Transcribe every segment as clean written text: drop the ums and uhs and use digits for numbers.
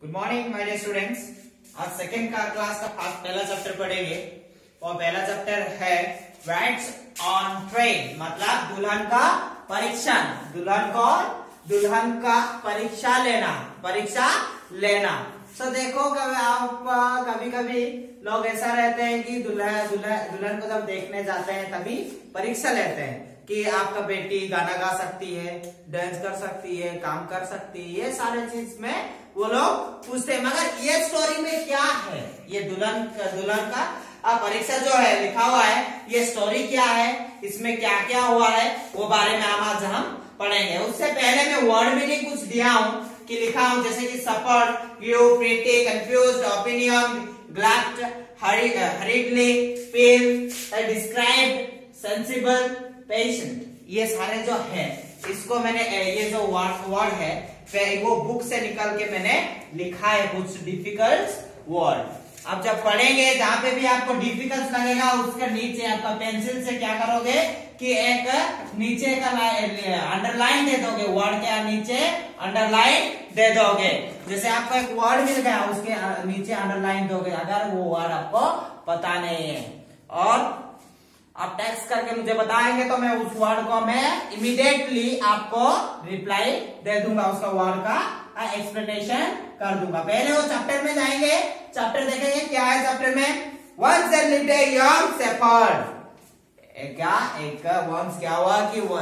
Good morning my dear students. आज second का class का पहला चैप्टर पढ़ेंगे और पहला चैप्टर है वेट्स ऑन ट्रेन, मतलब दुल्हन का परीक्षण। दुल्हन का परीक्षा लेना। तो देखो कभी कभी लोग ऐसा रहते हैं कि दुल्हन को जब देखने जाते हैं तभी परीक्षा लेते हैं कि आपका बेटी गाना गा सकती है, डांस कर सकती है, काम कर सकती है, ये सारे चीज में वो लोग पूछते हैं। मगर ये स्टोरी में क्या है, ये दुल्हन का परीक्षा जो है लिखा हुआ है, ये स्टोरी क्या है, इसमें क्या क्या हुआ है, वो बारे में आज हम पढ़ेंगे। उससे पहले मैं वर्ड मीनिंग कुछ दिया हूँ कि लिखा हूँ, जैसे कि सफर, ग्यू, pretty, confuse, opinion, glad, hurriedly, feel, describe, sensible, patient, ये सारे जो है इसको मैंने ये जो वर्ड है वो बुक से निकाल के मैंने लिखा है कुछ डिफिकल्ट वर्ड। अब जब पढ़ेंगे जहां पे भी आपको डिफिकल्ट लगेगा उसके नीचे आपका पेंसिल से क्या करोगे कि एक नीचे का अंडरलाइन दे दोगे, वर्ड के नीचे अंडरलाइन दे दोगे। जैसे आपको एक वर्ड मिल गया उसके नीचे अंडरलाइन दोगे अगर वो वर्ड आपको पता नहीं है, और आप टेक्स्ट करके मुझे बताएंगे तो मैं उस वर्ड को मैं इमीडिएटली आपको रिप्लाई दे दूंगा, उसका वर्ड का एक्सप्लेनेशन कर दूंगा। पहले वो चैप्टर में जाएंगे, चैप्टर देखेंगे क्या है चैप्टर में। Once there lived a young shepherd, क्या हुआ कि वो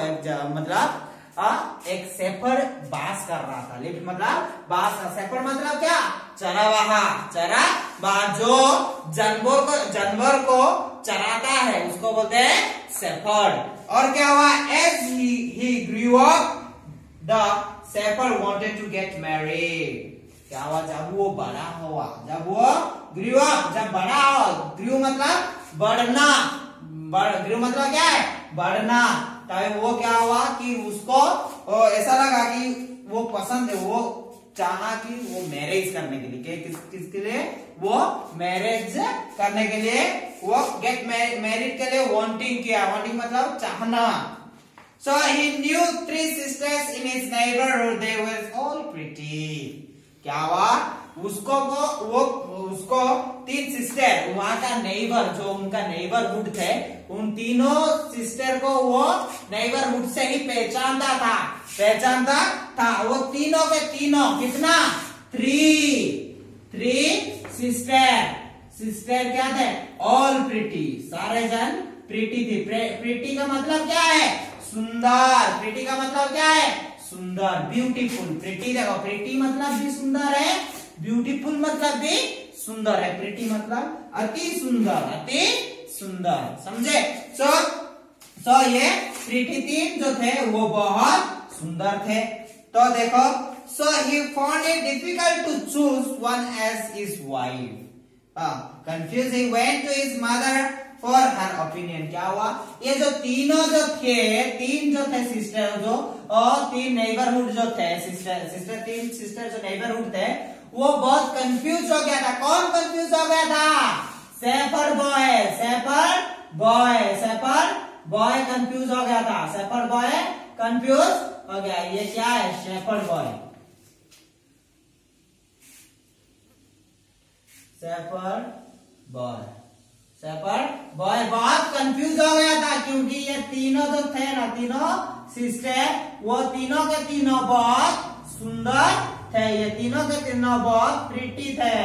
एक शेफर्ड बास कर रहा था। लिव्ड मतलब बास, शेफर्ड मतलब क्या, चरावाहा जो जानवर को चराता है उसको बोलते हैं शेफर्ड। और क्या हुआ, as he grew up the shepherd wanted to get married. क्या हुआ, जब वो बड़ा हुआ, जब वो ग्रू अप, जब बड़ा हुआ, ग्रू मतलब बढ़ना, ग्रू मतलब क्या है, बढ़ना। तब वो क्या हुआ कि उसको ऐसा लगा कि वो पसंद है, वो चाहा कि वो मैरिज करने के लिए, किसके लिए, वो मैरिज करने के लिए, वो गेट मैरिड के लिए वांटिंग किया। वांटिंग मतलब चाहना। So he knew 3 sisters in his neighborhood, they were all pretty। क्या हुआ, उसको 3 सिस्टर, वहां का नेबर, जो उनका नेबरहुड थे, उन तीनों सिस्टर को वो नेबरहुड से ही पहचानता था। वो तीनों के तीनों कितना, 3 सिस्टर क्या थे, ऑल प्रिटी, सारे जन प्रिटी थी। प्रिटी का मतलब क्या है, सुंदर। प्रिटी का मतलब क्या है, सुंदर, ब्यूटीफुल। प्रिटी देखो, प्रिटी मतलब भी सुंदर है, ब्यूटीफुल मतलब भी सुंदर है। प्रिटी मतलब अति सुंदर, समझे। सो ये प्रिटी 3 जो थे वो बहुत सुंदर थे। तो देखो, so he found it difficult to choose one as his wife। confused, he went to his mother for her opinion। क्या हुआ, ये जो तीनों जो थे, 3 जो थे सिस्टर, जो और 3 नेबरहुड जो थे, तीन सिस्टर जो नेबरहुड थे, वो बहुत कंफ्यूज हो गया था। कौन कंफ्यूज हो गया था, शेफर्ड बॉय कंफ्यूज हो गया था। शेफर्ड बॉय कंफ्यूज हो गया। ये क्या है, शेफर्ड बॉय बहुत कंफ्यूज हो गया था, क्योंकि ये तीनों जो थे ना, तीनों सिस्टर, वो तीनों के तीनों बहुत सुंदर थे। ये तीनों के तीनों बहुत प्रिटी थे।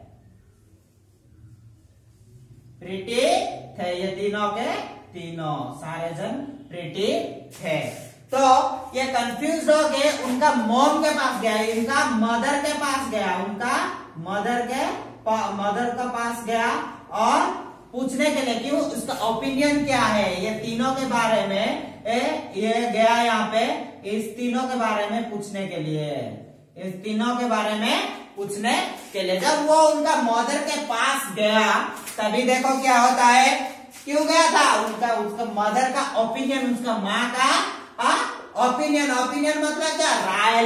ये तीनों के तीनों सारे जन प्रिटी थे। तो ये कंफ्यूज हो गए, उनका मॉम के पास गया, इनका मदर के पास गया, उनका मदर के पास गया और पूछने के लिए, क्यों, उसका ओपिनियन क्या है, ये तीनों के बारे में ये गया यहाँ पे, इस तीनों के बारे में पूछने के लिए, इस तीनों के बारे में पूछने के लिए। जब वो उनका मदर के पास गया तभी देखो क्या होता है, क्यों गया था, उसका मदर का ओपिनियन, उसका माँ का ओपिनियन मतलब क्या, राय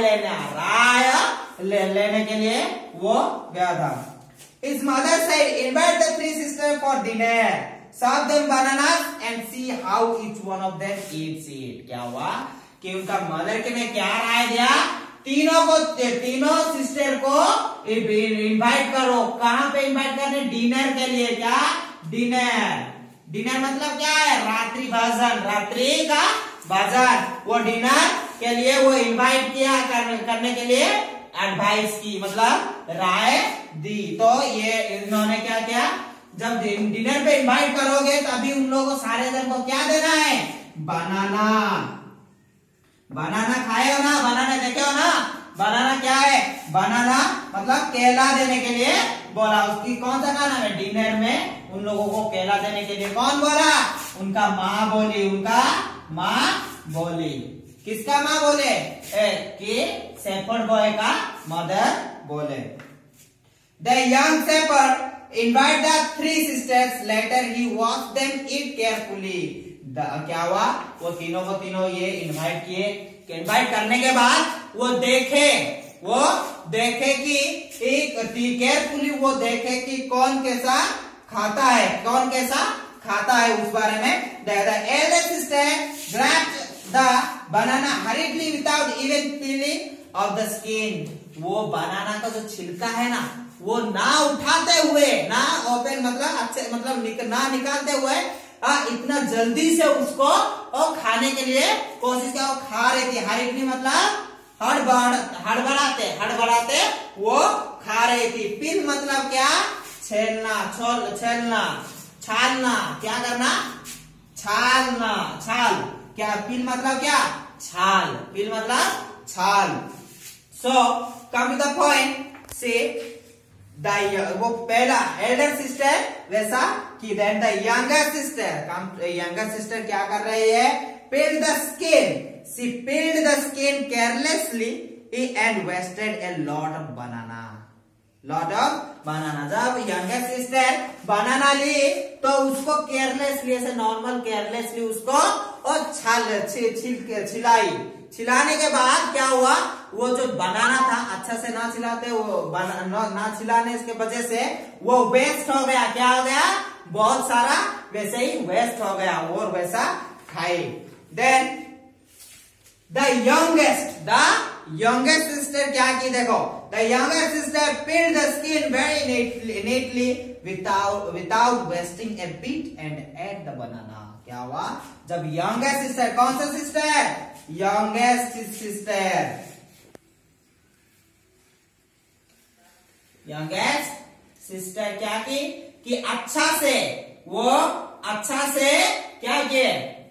लेने के लिए वो गया था। His mother said, invite the 3 sisters for dinner, serve them bananas and see how each one of them eats it। क्या हुआ कि उनका मदर के ने क्या राय दिया तीनों सिस्टर को इनवाइट करो। कहां पे इनवाइट करने? डिनर के लिए। क्या? डिनर। डिनर मतलब क्या है? रात्रि भोजन, रात्रि का भोजन। वो डिनर के लिए वो इनवाइट किया, करने के लिए एडवाइस की, मतलब राय दी। तो ये इन्होंने क्या किया? जब डिनर पे इनवाइट करोगे तो अभी उन लोगों को, सारे जन को क्या देना है? बनाना। बनाना खाए हो ना? बनाना देखे हो ना? बनाना क्या है? बनाना मतलब केला देने के लिए बोला। उसकी कौन सा खाना है? डिनर में उन लोगों को केला देने के लिए कौन बोला? उनका माँ बोली। उनका माँ बोली। किसका माँ बोले? कि शेफर्ड बॉय का मदर बोले। The young shepherd invite the three sisters. Later he watched them eat carefully. क्या हुआ? वो तीनों को तीनों ये इनवाइट किए। इनवाइट करने के बाद वो देखे कि केयरफुली वो देखे कि कौन कैसा खाता है, कौन कैसा खाता है, उस बारे में। The elder sister grabbed the banana hurriedly without even peeling of the skin. वो बनाना का जो छिलका है ना, वो ना उठाते हुए, ना ओपन मतलब अच्छे मतलब ना निकालते हुए इतना जल्दी से उसको और खाने के लिए कोशिश किया। वो खा रही थी। हरिडली मतलब हड़बड़ाते वो खा रही थी। पिल मतलब क्या? छेलना, छालना। क्या करना? छाल। क्या? पिल मतलब क्या? छाल। पिल मतलब छाल। So come to the point. See, वो पहला एल्डर सिस्टर वैसा कि देन द यंगर सिस्टर क्या कर रही है? peel the skin. She peeled the skin carelessly and wasted a lot of banana. जब यंगर सिस्टर बनाना ली तो उसको केयरलेसली, ऐसे नॉर्मल केयरलेसली उसको और छिलाई। छिलाने के बाद क्या हुआ? वो जो बनाना था अच्छा से ना छिलाते, वो ना छिलाने की वजह से वो वेस्ट हो गया। क्या हो गया? बहुत सारा वैसे ही वेस्ट हो गया और वैसा खाई। देन द यंगेस्ट सिस्टर क्या की? देखो, the younger sister peeled the skin very neatly without wasting a bit and ate the banana. क्या हुआ? जब यंगेस्ट सिस्टर, कौन सा सिस्टर? यंगेस्ट सिस्टर क्या की? कि अच्छा से क्या किए?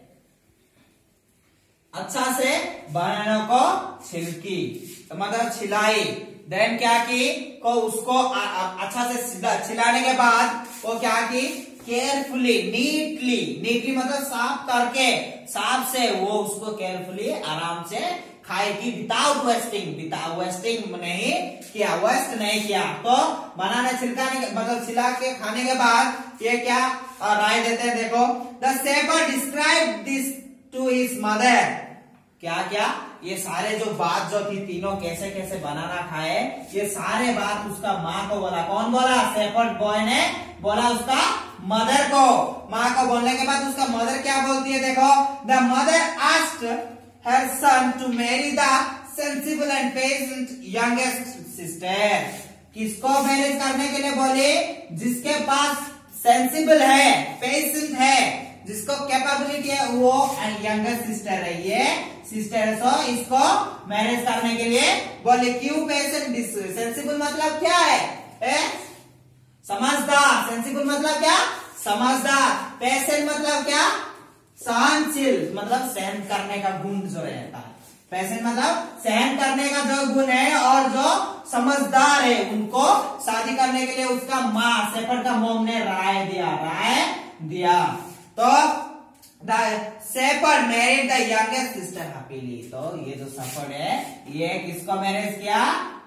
अच्छा से बनाना को छिलकी, मतलब छिलाई। देन क्या की? को उसको अच्छा से छिलाने के बाद वो क्या की? केयरफुली, नीटली मतलब साफ करके, साफ से वो उसको केयरफुली आराम से खाएगी। विदाउट वेस्टिंग नहीं किया, वेस्ट नहीं किया। तो बनाना छिलकाने मतलब छिला के खाने के बाद ये क्या राय देते हैं? देखो, the shepherd describe this to his mother. क्या ये सारे जो बात जो थी, तीनों कैसे कैसे बनाना खाए, ये सारे बात उसका माँ को बोला। कौन बोला? शेफर्ड बॉय ने बोला उसका मदर को। माँ को बोलने के बाद उसका मदर क्या बोलती है? देखो, the mother asked her son to marry the sensible and patient youngest sister. किसको मैरिज करने के लिए बोले? जिसके पास सेंसिबल है, पेशेंट है, जिसको कैपेबिलिटी है, वो यंगर सिस्टर है। ये सिस्टर सो इसको मैरिज करने के लिए बोले। क्यों पेशेंट? सेंसिबल मतलब क्या है? समझदार। सेंसिबल मतलब क्या? समझदार। पेशेंट मतलब क्या? सहनशील, मतलब सहन करने का गुण जो रहता है। पेशेंट मतलब सहन करने का जो गुण है, और जो समझदार है, उनको शादी करने के लिए उसका माँ शेफर्ड का मॉम ने राय दिया। तो the shepherd married the youngest sister happily. तो ये जो शेफर्ड है, ये किसको मैरिज किया?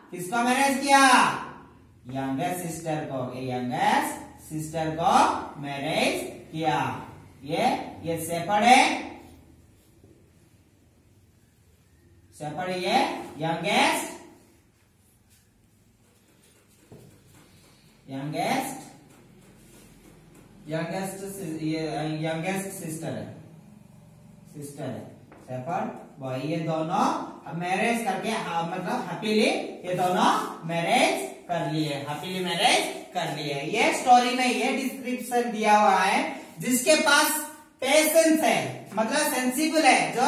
यंगेस्ट सिस्टर को। यंगेस्ट सिस्टर को मैरिज किया। ये शेफर्ड है, ये यंगेस्ट सिस्टर है। शेफर्ड बॉय, ये दोनों मैरिज करके मतलब हैप्पीली ये दोनों मैरिज कर लिए, हैप्पीली मैरिज कर लिए। ये स्टोरी में ये डिस्क्रिप्शन दिया हुआ है। जिसके पास पेशेंस है मतलब सेंसिबल है, जो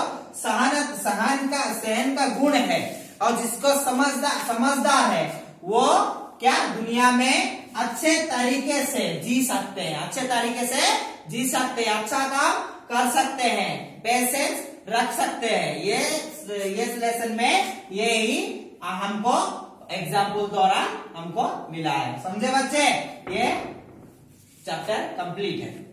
सहन का गुण है, और जिसको समझदार है, वो क्या दुनिया में अच्छे तरीके से जी सकते हैं, अच्छे तरीके से जी सकते हैं, अच्छा काम कर सकते हैं, पेशेंस रख सकते हैं। ये लेसन में ये ही हमको एग्जाम्पल द्वारा हमको मिला है। समझे बच्चे? ये चैप्टर कंप्लीट है।